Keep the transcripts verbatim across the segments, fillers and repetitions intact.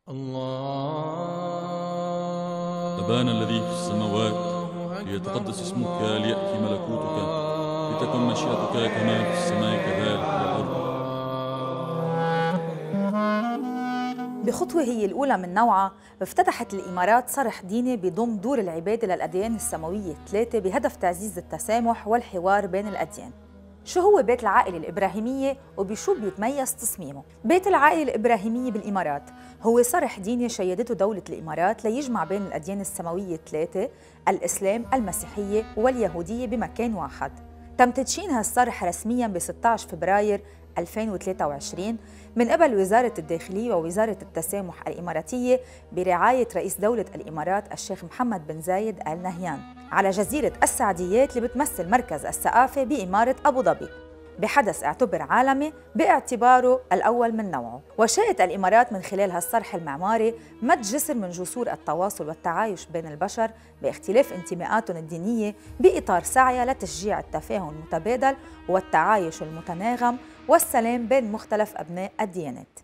الله أبانا الذي في السماوات، ليتقدس اسمك، ليأتي ملكوتك، لتكن مشيئتك كما في السماء كذلك على الأرض. بخطوة هي الأولى من نوعها، افتتحت الإمارات صرح ديني بضم دور العبادة للأديان السماوية الثلاثة بهدف تعزيز التسامح والحوار بين الأديان. شو هو بيت العائلة الإبراهيمية وبشو بيتميز تصميمه؟ بيت العائلة الإبراهيمية بالإمارات هو صرح ديني شيدته دولة الإمارات ليجمع بين الأديان السماوية الثلاثة، الإسلام، المسيحية واليهودية بمكان واحد. تم تدشين هالصرح رسمياً ب ستة عشر فبراير ألفين وثلاثة وعشرين من قبل وزارة الداخلية ووزارة التسامح الإماراتية برعاية رئيس دولة الإمارات الشيخ محمد بن زايد آل نهيان على جزيرة السعديات اللي بتمثل مركز الثقافة بإمارة أبو ظبي، بحدث اعتبر عالمي باعتباره الأول من نوعه. وشاءت الإمارات من خلال هالصرح المعماري مد جسر من جسور التواصل والتعايش بين البشر باختلاف انتماءاتهم الدينية بإطار سعيها لتشجيع التفاهم المتبادل والتعايش المتناغم والسلام بين مختلف أبناء الديانات.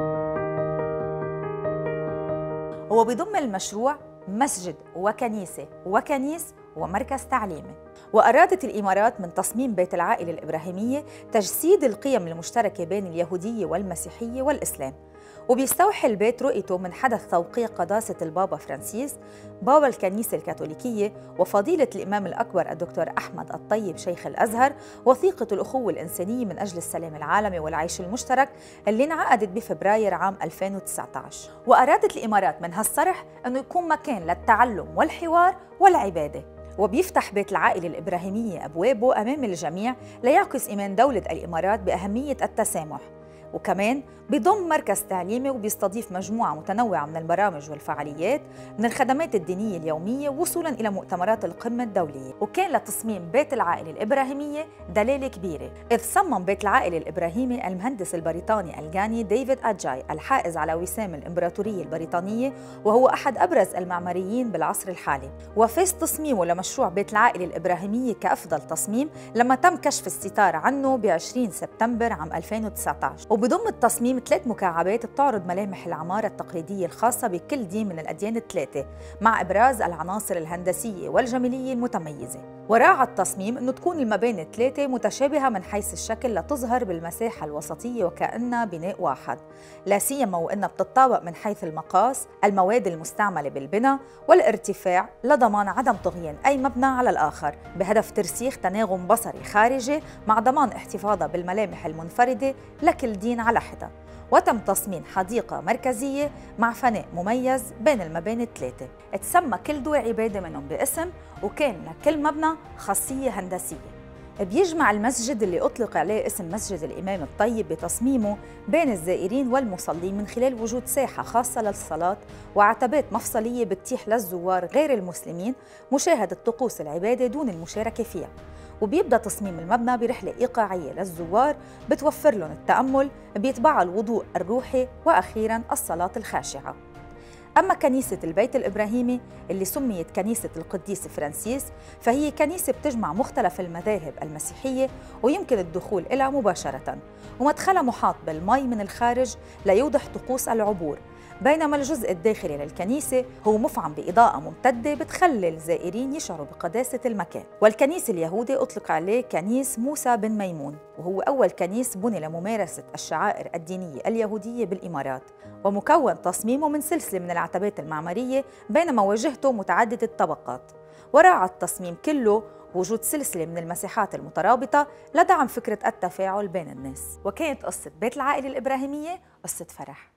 هو بيضم المشروع مسجد وكنيسة وكنيس ومركز تعليمي. وأرادت الإمارات من تصميم بيت العائلة الإبراهيمية تجسيد القيم المشتركة بين اليهودية والمسيحية والإسلام، وبيستوحي البيت رؤيته من حدث توقيع قداسة البابا فرانسيس بابا الكنيسة الكاثوليكية وفضيلة الإمام الأكبر الدكتور أحمد الطيب شيخ الأزهر وثيقة الأخوة الإنسانية من أجل السلام العالمي والعيش المشترك اللي انعقدت بفبراير عام ألفين وتسعة عشر. وأرادت الإمارات من هالصرح أنه يكون مكان للتعلم والحوار والعبادة، وبيفتح بيت العائلة الإبراهيمية أبوابه أمام الجميع ليعكس إيمان دولة الإمارات بأهمية التسامح. وكمان بضم مركز تعليمي وبيستضيف مجموعة متنوعة من البرامج والفعاليات من الخدمات الدينية اليومية وصولاً إلى مؤتمرات القمة الدولية. وكان لتصميم بيت العائلة الإبراهيمية دلالة كبيرة، إذ صمم بيت العائلة الإبراهيمي المهندس البريطاني الغاني ديفيد أجاي الحائز على وسام الإمبراطورية البريطانية، وهو أحد أبرز المعماريين بالعصر الحالي. وفاز تصميمه لمشروع بيت العائلة الإبراهيمية كأفضل تصميم لما تم كشف الستار عنه ب عشرين سبتمبر عام ألفين وتسعة عشر. وبضم التصميم ثلاث مكعبات بتعرض ملامح العمارة التقليدية الخاصة بكل دين من الأديان الثلاثة مع إبراز العناصر الهندسية والجمالية المتميزة. وراعى التصميم أنه تكون المباني الثلاثة متشابهة من حيث الشكل لتظهر بالمساحة الوسطية وكأنها بناء واحد، لا سيما وأنها بتتطابق من حيث المقاس، المواد المستعملة بالبناء والارتفاع لضمان عدم طغيان أي مبنى على الآخر بهدف ترسيخ تناغم بصري خارجي مع ضمان احتفاظها بالملامح المنفردة لكل دين على حدة. وتم تصميم حديقة مركزية مع فناء مميز بين المباني الثلاثة. تسمى كل دور عبادة منهم باسم، وكان لكل مبنى خاصية هندسية. بيجمع المسجد اللي أطلق عليه اسم مسجد الإمام الطيب بتصميمه بين الزائرين والمصلين من خلال وجود ساحة خاصة للصلاة وعتبات مفصلية بتتيح للزوار غير المسلمين مشاهدة طقوس العبادة دون المشاركة فيها. وبيبدأ تصميم المبنى برحلة إيقاعية للزوار بتوفر لهم التأمل، بيتبعها الوضوء الروحي، وأخيراً الصلاة الخاشعة. أما كنيسة البيت الإبراهيمي اللي سميت كنيسة القديس فرانسيس فهي كنيسة بتجمع مختلف المذاهب المسيحية ويمكن الدخول إليها مباشرة، ومدخلها محاط بالمي من الخارج ليوضح طقوس العبور، بينما الجزء الداخلي للكنيسة هو مفعم بإضاءة ممتدة بتخلي الزائرين يشعروا بقداسة المكان. والكنيس اليهودي أطلق عليه كنيس موسى بن ميمون، وهو أول كنيس بني لممارسة الشعائر الدينية اليهودية بالإمارات، ومكون تصميمه من سلسلة من العتبات المعمارية بينما واجهته متعددة الطبقات. وراعى التصميم كله وجود سلسلة من المساحات المترابطة لدعم فكرة التفاعل بين الناس. وكانت قصة بيت العائلة الإبراهيمية قصة فرح.